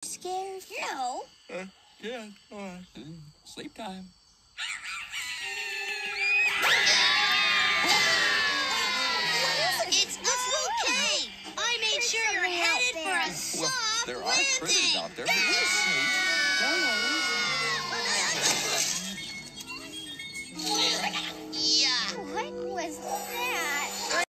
scared? No. Yeah, sleep time. It's okay. I made sure you're headed for a soft Well, there are landing. critters out there, but we're safe. Don't worry.